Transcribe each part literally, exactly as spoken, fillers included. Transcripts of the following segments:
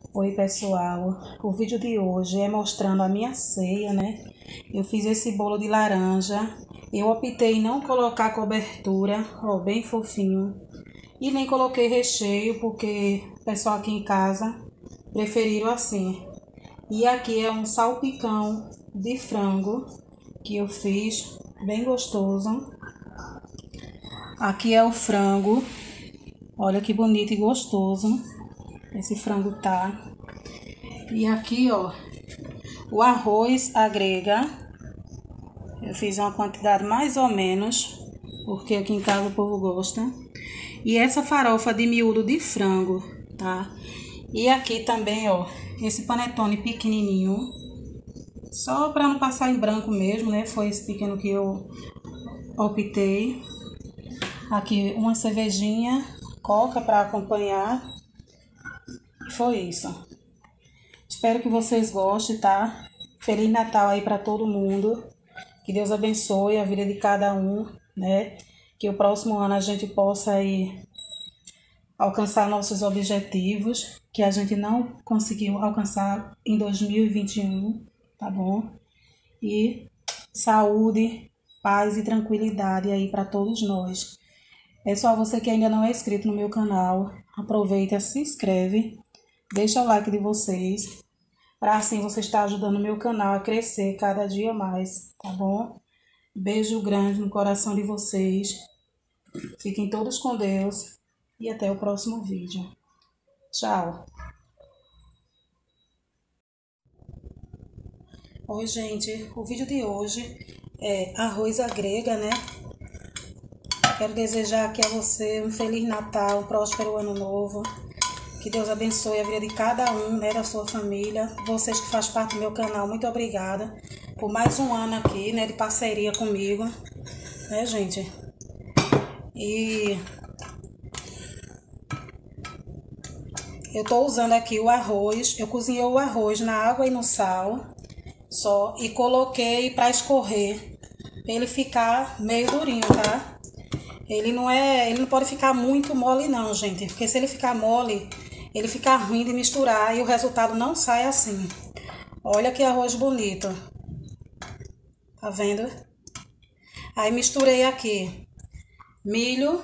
Oi pessoal, o vídeo de hoje é mostrando a minha ceia, né? Eu fiz esse bolo de laranja, eu optei em não colocar cobertura, ó, bem fofinho. E nem coloquei recheio, porque o pessoal aqui em casa preferiram assim. E aqui é um salpicão de frango que eu fiz, bem gostoso. Aqui é o frango, olha que bonito e gostoso esse frango tá. E aqui, ó, o arroz à grega. Eu fiz uma quantidade mais ou menos, porque aqui em casa o povo gosta. E essa farofa de miúdo de frango, tá? E aqui também, ó, esse panetone pequenininho. Só para não passar em branco mesmo, né? Foi esse pequeno que eu optei. Aqui uma cervejinha, coca para acompanhar. E foi isso. Espero que vocês gostem, tá? Feliz Natal aí para todo mundo. Que Deus abençoe a vida de cada um, né? Que o próximo ano a gente possa aí alcançar nossos objetivos, que a gente não conseguiu alcançar em dois mil e vinte e um, tá bom? E saúde, paz e tranquilidade aí para todos nós. É só você que ainda não é inscrito no meu canal, aproveita, se inscreve, deixa o like de vocês, para assim você estar ajudando o meu canal a crescer cada dia mais, tá bom? Beijo grande no coração de vocês. Fiquem todos com Deus e até o próximo vídeo. Tchau! Oi, gente. O vídeo de hoje é arroz à grega, né? Quero desejar aqui a você um Feliz Natal, um próspero Ano Novo. Que Deus abençoe a vida de cada um, né, da sua família. Vocês que fazem parte do meu canal, muito obrigada por mais um ano aqui, né, de parceria comigo, né, gente? E eu tô usando aqui o arroz. Eu cozinhei o arroz na água e no sal só e coloquei para escorrer, pra ele ficar meio durinho, tá? Ele não é, ele não pode ficar muito mole não, gente, porque se ele ficar mole, ele fica ruim de misturar e o resultado não sai assim. Olha que arroz bonito. Tá vendo? Aí misturei aqui milho.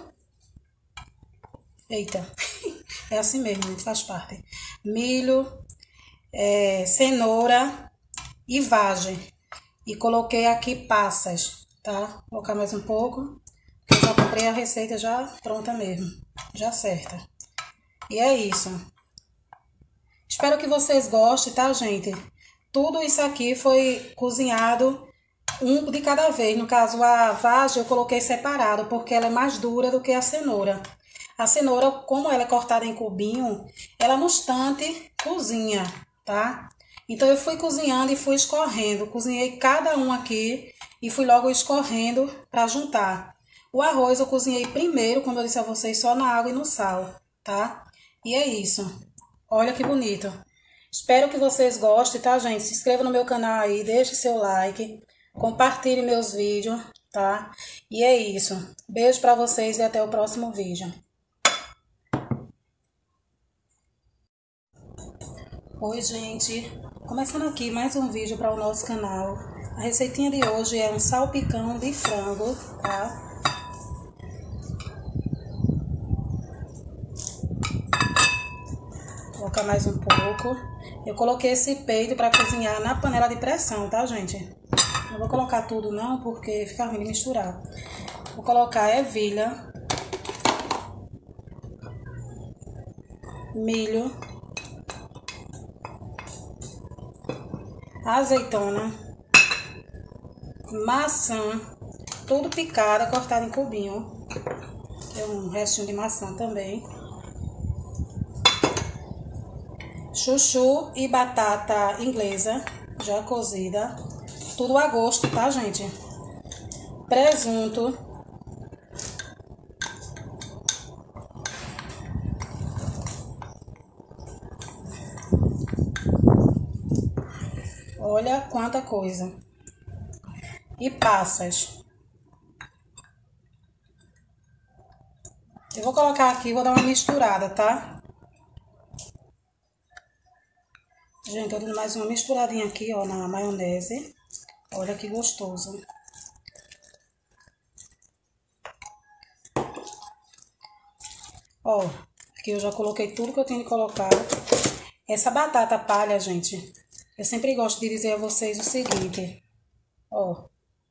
Eita, é assim mesmo, gente, faz parte. Milho, é, cenoura e vagem. E coloquei aqui passas, tá? Vou colocar mais um pouco. Eu já comprei a receita já pronta mesmo, já certa. E é isso. Espero que vocês gostem, tá, gente? Tudo isso aqui foi cozinhado um de cada vez. No caso, a vagem eu coloquei separado, porque ela é mais dura do que a cenoura. A cenoura, como ela é cortada em cubinho, ela no instante cozinha, tá? Então eu fui cozinhando e fui escorrendo. Cozinhei cada um aqui e fui logo escorrendo para juntar. O arroz eu cozinhei primeiro, como eu disse a vocês, só na água e no sal, tá? E é isso. Olha que bonito. Espero que vocês gostem, tá, gente? Se inscreva no meu canal aí, deixe seu like, compartilhe meus vídeos, tá? E é isso. Beijo pra vocês e até o próximo vídeo. Oi, gente. Começando aqui mais um vídeo para o nosso canal. A receitinha de hoje é um salpicão de frango, tá? Vou colocar mais um pouco. Eu coloquei esse peito para cozinhar na panela de pressão, tá, gente? Não vou colocar tudo não, porque fica ruim de misturar. Vou colocar ervilha, milho, azeitona, maçã, tudo picada, cortada em cubinho. Tem um restinho de maçã também. Chuchu e batata inglesa, já cozida. Tudo a gosto, tá, gente? Presunto. Olha quanta coisa. E passas. Eu vou colocar aqui, vou dar uma misturada, tá? Gente, eu dando mais uma misturadinha aqui, ó, na maionese. Olha que gostoso. Ó, aqui eu já coloquei tudo que eu tenho que colocar. Essa batata palha, gente, eu sempre gosto de dizer a vocês o seguinte, ó.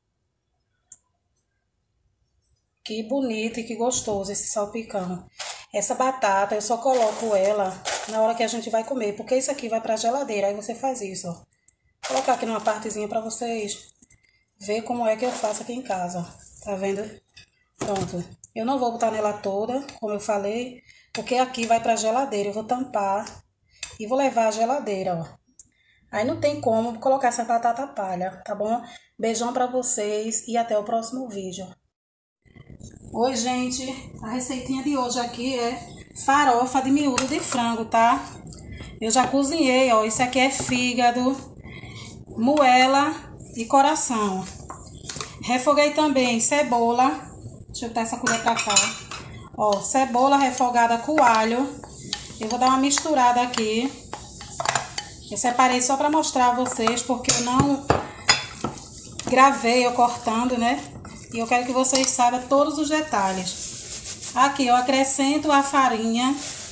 Que bonito e que gostoso esse salpicão. Essa batata eu só coloco ela na hora que a gente vai comer, porque isso aqui vai pra geladeira, aí você faz isso, ó. Vou colocar aqui numa partezinha pra vocês ver como é que eu faço aqui em casa, tá vendo? Pronto. Eu não vou botar nela toda, como eu falei, porque aqui vai pra geladeira. Eu vou tampar e vou levar a geladeira, ó. Aí não tem como colocar essa batata palha, tá bom? Beijão pra vocês e até o próximo vídeo. Oi, gente. A receitinha de hoje aqui é farofa de miúdo de frango, tá? Eu já cozinhei, ó. Isso aqui é fígado, moela e coração. Refoguei também cebola. Deixa eu botar essa colher pra cá. Ó, cebola refogada com alho. Eu vou dar uma misturada aqui. Eu separei só pra mostrar a vocês, porque eu não gravei eu cortando, né? E eu quero que vocês saibam todos os detalhes. Aqui eu acrescento a farinha.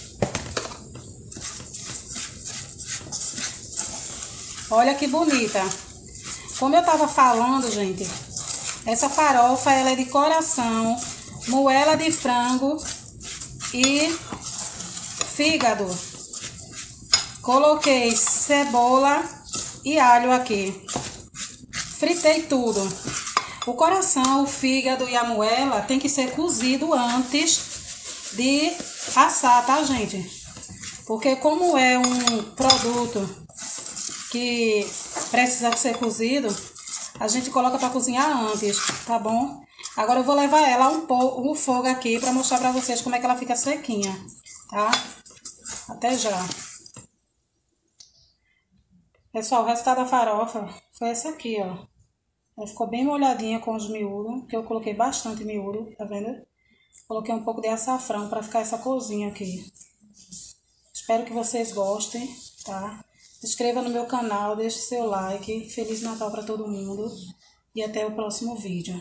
Olha que bonita. Como eu tava falando, gente, essa farofa ela é de coração, moela de frango e fígado. Coloquei cebola e alho aqui. Fritei tudo. O coração, o fígado e a moela tem que ser cozido antes de assar, tá, gente? Porque como é um produto que precisa ser cozido, a gente coloca para cozinhar antes, tá bom? Agora eu vou levar ela um pouco no fogo aqui para mostrar para vocês como é que ela fica sequinha, tá? Até já. Pessoal, o resultado da farofa foi essa aqui, ó. Ela ficou bem molhadinha com os miúdos, porque eu coloquei bastante miúdo, tá vendo? Coloquei um pouco de açafrão para ficar essa corzinha aqui. Espero que vocês gostem, tá? Se inscreva no meu canal, deixe seu like. Feliz Natal para todo mundo e até o próximo vídeo.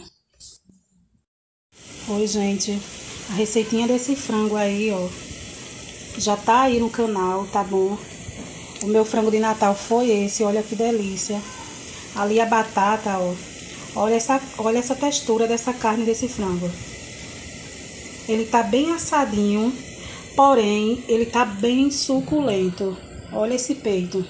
Oi, gente. A receitinha desse frango aí, ó, já tá aí no canal, tá bom? O meu frango de Natal foi esse, olha que delícia. Ali a batata, ó. Olha essa, olha essa textura dessa carne desse frango. Ele tá bem assadinho, porém, ele tá bem suculento. Olha esse peito.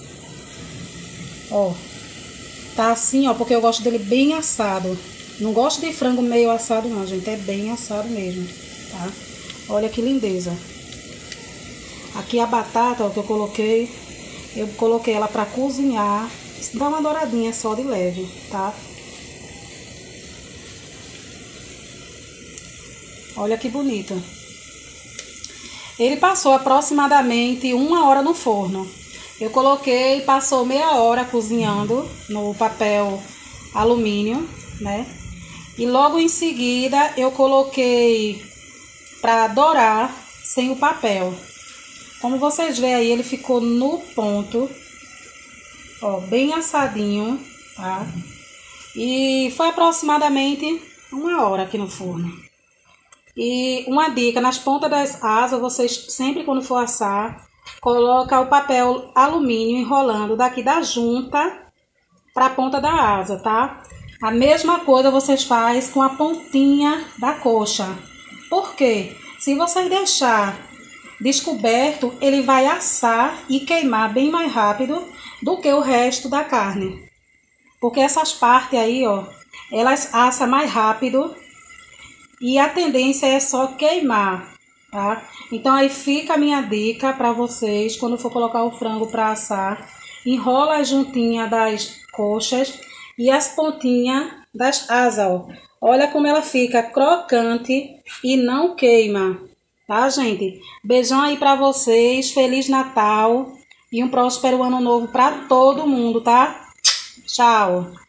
Ó. Tá assim, ó, porque eu gosto dele bem assado. Não gosto de frango meio assado não, gente. É bem assado mesmo, tá? Olha que lindeza. Aqui a batata, ó, que eu coloquei. Eu coloquei ela pra cozinhar. Dá uma douradinha só de leve, tá? Olha que bonito. Ele passou aproximadamente uma hora no forno. Eu coloquei, passou meia hora cozinhando no papel alumínio, né? E logo em seguida eu coloquei pra dourar sem o papel. Como vocês veem aí, ele ficou no ponto. Ó, bem assadinho, tá? E foi aproximadamente uma hora aqui no forno. E uma dica, nas pontas das asas, vocês sempre quando for assar, coloca o papel alumínio enrolando daqui da junta para a ponta da asa, tá? A mesma coisa vocês fazem com a pontinha da coxa. Por quê? Se vocês deixar descoberto, ele vai assar e queimar bem mais rápido do que o resto da carne. Porque essas partes aí, ó, elas assam mais rápido e a tendência é só queimar, tá? Então aí fica a minha dica para vocês, quando for colocar o frango para assar, enrola a juntinha das coxas e as pontinhas das asas, ó. Olha como ela fica crocante e não queima, tá, gente? Beijão aí para vocês, Feliz Natal e um próspero ano novo para todo mundo, tá? Tchau!